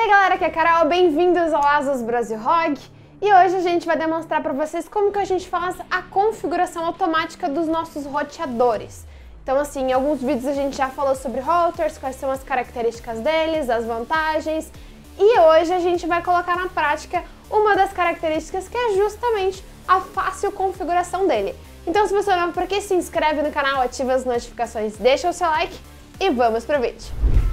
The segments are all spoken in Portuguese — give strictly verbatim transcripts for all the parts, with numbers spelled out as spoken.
aí galera, aqui é a Carol, bem-vindos ao Asus Brasil R O G e hoje a gente vai demonstrar para vocês como que a gente faz a configuração automática dos nossos roteadores. Então assim, em alguns vídeos a gente já falou sobre routers, quais são as características deles, as vantagens, e hoje a gente vai colocar na prática uma das características que é justamente a fácil configuração dele. Então se você é novo por aqui, se inscreve no canal, ativa as notificações, deixa o seu like e vamos pro vídeo.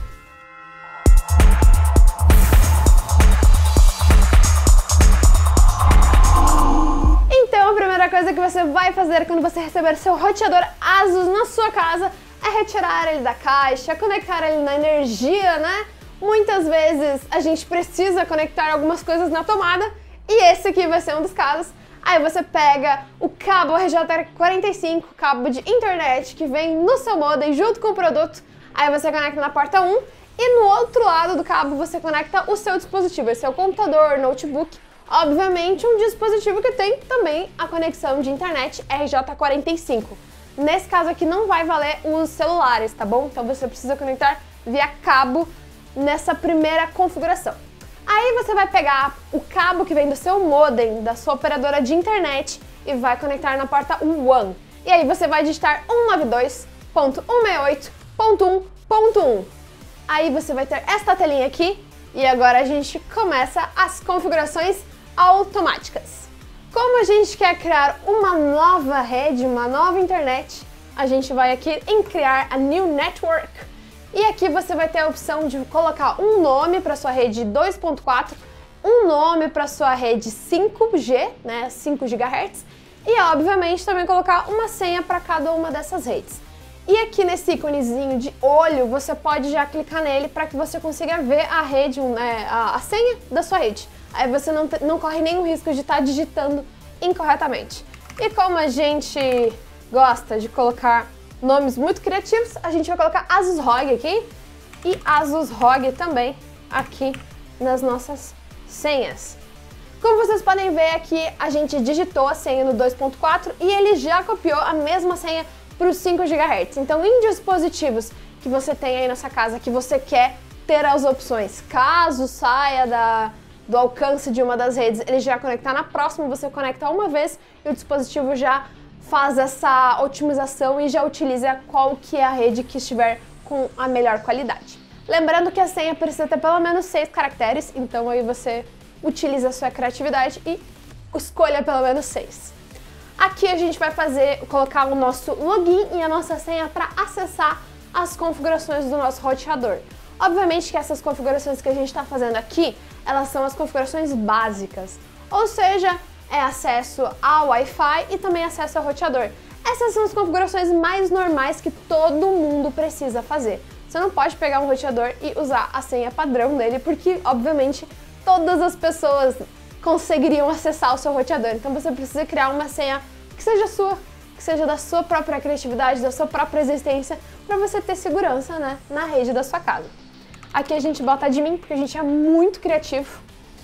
Então a primeira coisa que você vai fazer quando você receber seu roteador Asus na sua casa é retirar ele da caixa, conectar ele na energia, né? Muitas vezes a gente precisa conectar algumas coisas na tomada e esse aqui vai ser um dos casos. Aí você pega o cabo R J quarenta e cinco, cabo de internet que vem no seu modem junto com o produto, aí você conecta na porta um e no outro lado do cabo você conecta o seu dispositivo, esse é o computador, notebook, obviamente um dispositivo que tem também a conexão de internet R J quarenta e cinco. Nesse caso aqui não vai valer os celulares, tá bom? Então você precisa conectar via cabo nessa primeira configuração. Aí você vai pegar o cabo que vem do seu modem, da sua operadora de internet e vai conectar na porta WAN. E aí você vai digitar cento e noventa e dois ponto cento e sessenta e oito ponto um ponto um. Aí você vai ter esta telinha aqui e agora a gente começa as configurações automáticas. Como a gente quer criar uma nova rede, uma nova internet, a gente vai aqui em criar a New Network. E aqui você vai ter a opção de colocar um nome para sua rede dois ponto quatro, um nome para sua rede cinco G, né, cinco gigahertz, e obviamente também colocar uma senha para cada uma dessas redes. E aqui nesse íconezinho de olho, você pode já clicar nele para que você consiga ver a rede, né, a, a senha da sua rede. Aí você não, não corre nenhum risco de estar digitando incorretamente. E como a gente gosta de colocar nomes muito criativos, a gente vai colocar Asus R O G aqui e Asus R O G também aqui nas nossas senhas. Como vocês podem ver aqui, a gente digitou a senha no dois ponto quatro e ele já copiou a mesma senha para os cinco gigahertz. Então, em dispositivos que você tem aí na sua casa, que você quer ter as opções, caso saia da, do alcance de uma das redes, ele já conectar na próxima, você conecta uma vez e o dispositivo já faz essa otimização e já utiliza qual que é a rede que estiver com a melhor qualidade. Lembrando que a senha precisa ter pelo menos seis caracteres, então aí você utiliza a sua criatividade e escolha pelo menos seis. Aqui a gente vai fazer, colocar o nosso login e a nossa senha para acessar as configurações do nosso roteador. Obviamente que essas configurações que a gente está fazendo aqui, elas são as configurações básicas, ou seja, é acesso ao Wi-Fi e também acesso ao roteador. Essas são as configurações mais normais que todo mundo precisa fazer. Você não pode pegar um roteador e usar a senha padrão dele, porque, obviamente, todas as pessoas conseguiriam acessar o seu roteador. Então você precisa criar uma senha que seja sua, que seja da sua própria criatividade, da sua própria existência, para você ter segurança, né, na rede da sua casa. Aqui a gente bota admin, porque a gente é muito criativo.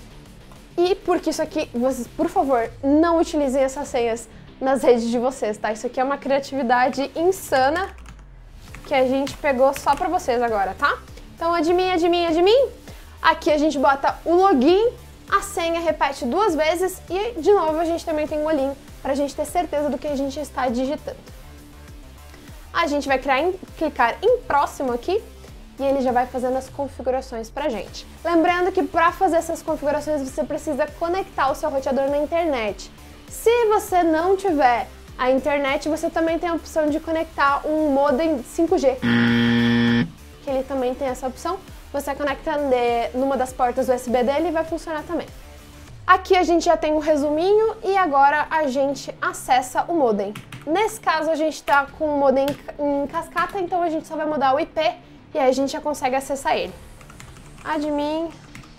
E porque isso aqui, vocês, por favor, não utilizem essas senhas nas redes de vocês, tá? Isso aqui é uma criatividade insana que a gente pegou só pra vocês agora, tá? Então, admin, admin, admin. Aqui a gente bota o login, a senha repete duas vezes e, de novo, a gente também tem um olhinho pra gente ter certeza do que a gente está digitando. A gente vai criar em, clicar em próximo aqui. E ele já vai fazendo as configurações pra gente. Lembrando que para fazer essas configurações você precisa conectar o seu roteador na internet. Se você não tiver a internet, você também tem a opção de conectar um modem cinco G. Que ele também tem essa opção. Você conecta numa das portas U S B dele e vai funcionar também. Aqui a gente já tem um resuminho e agora a gente acessa o modem. Nesse caso a gente está com o modem em cascata, então a gente só vai mudar o I P e aí a gente já consegue acessar ele. Admin,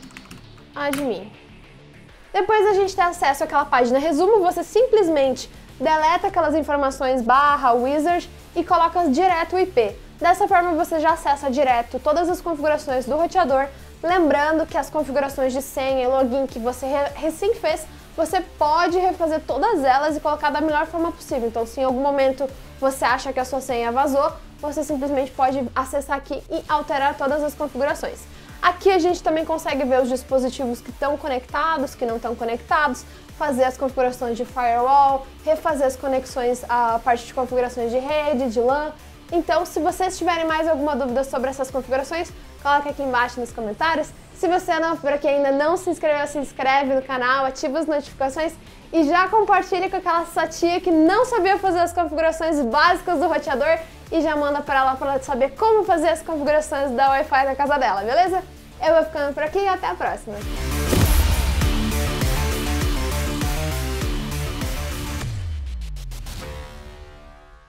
admin. Depois a gente tem acesso àquela página resumo, você simplesmente deleta aquelas informações barra wizard e coloca direto o I P. Dessa forma você já acessa direto todas as configurações do roteador, lembrando que as configurações de senha e login que você recém fez, você pode refazer todas elas e colocar da melhor forma possível. Então se em algum momento você acha que a sua senha vazou, você simplesmente pode acessar aqui e alterar todas as configurações. Aqui a gente também consegue ver os dispositivos que estão conectados, que não estão conectados, fazer as configurações de firewall, refazer as conexões, a parte de configurações de rede, de LAN. Então, se vocês tiverem mais alguma dúvida sobre essas configurações, coloque aqui embaixo nos comentários. Se você é novo por aqui e ainda não se inscreveu, se inscreve no canal, ativa as notificações e já compartilha com aquela sua tia que não sabia fazer as configurações básicas do roteador e já manda para ela para ela saber como fazer as configurações da Wi-Fi da casa dela, beleza? Eu vou ficando por aqui e até a próxima!